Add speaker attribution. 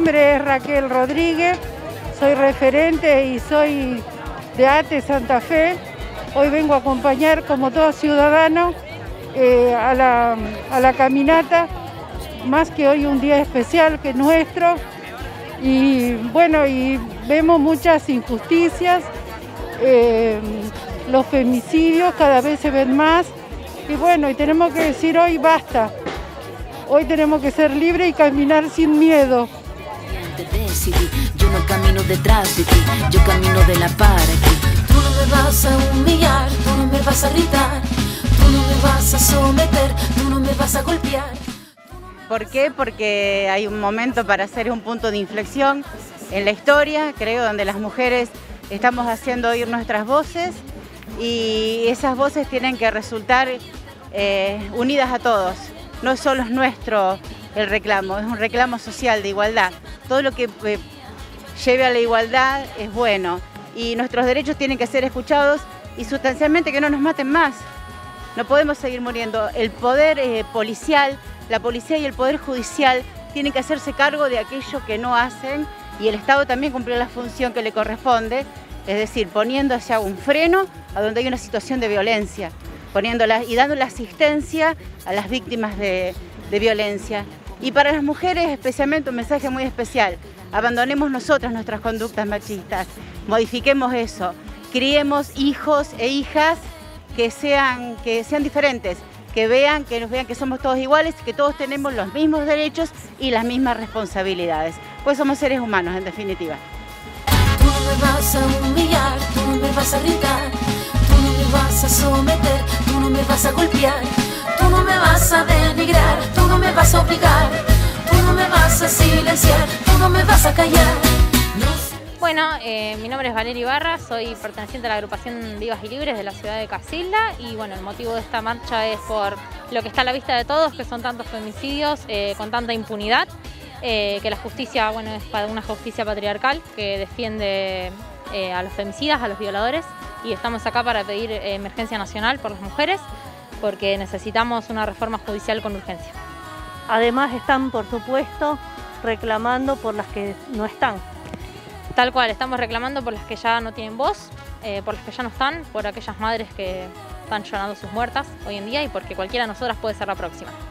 Speaker 1: nombre es Raquel Rodríguez, soy referente y soy de ATE Santa Fe. Hoy vengo a acompañar, como todo ciudadano, a la caminata, más que hoy un día especial que es nuestro. Y bueno, y vemos muchas injusticias, los femicidios cada vez se ven más. Y bueno, y tenemos que decir hoy basta. Hoy tenemos que ser libres y caminar sin miedo.
Speaker 2: Yo no camino detrás de ti, yo camino de la par aquí. Tú no me vas a humillar, tú no me vas a gritar, tú no me vas a someter, tú no me vas a golpear.
Speaker 3: ¿Por qué? Porque hay un momento para hacer un punto de inflexión en la historia, creo, donde las mujeres estamos haciendo oír nuestras voces y esas voces tienen que resultar unidas a todos. No solo es nuestro el reclamo, es un reclamo social de igualdad. Todo lo que lleve a la igualdad es bueno y nuestros derechos tienen que ser escuchados y sustancialmente que no nos maten más. No podemos seguir muriendo. El poder policial, la policía y el poder judicial tienen que hacerse cargo de aquello que no hacen y el Estado también cumplió la función que le corresponde, es decir, poniendo hacia un freno a donde hay una situación de violencia, y dando la asistencia a las víctimas de violencia. Y para las mujeres especialmente un mensaje muy especial: abandonemos nosotras nuestras conductas machistas, modifiquemos eso, criemos hijos e hijas que sean diferentes, que nos vean que somos todos iguales, que todos tenemos los mismos derechos y las mismas responsabilidades, pues somos seres humanos en definitiva.
Speaker 2: Tú no me vas a humillar, tú no me vas a gritar, tú no me vas a someter, tú no me vas a golpear, tú no me vas a denigrar, tú no me vas a obligar, tú no me vas a silenciar, tú no me vas a callar.
Speaker 4: Bueno, mi nombre es Valeria Ibarra, soy perteneciente a la agrupación Vivas y Libres de la ciudad de Casilda y bueno, el motivo de esta marcha es por lo que está a la vista de todos, que son tantos femicidios con tanta impunidad, que la justicia, bueno, es una justicia patriarcal que defiende a los femicidas, a los violadores, y estamos acá para pedir emergencia nacional por las mujeres porque necesitamos una reforma judicial con urgencia.
Speaker 5: Además están, por supuesto, reclamando por las que no están.
Speaker 4: Tal cual, estamos reclamando por las que ya no tienen voz, por las que ya no están, por aquellas madres que están llorando sus muertas hoy en día y porque cualquiera de nosotras puede ser la próxima.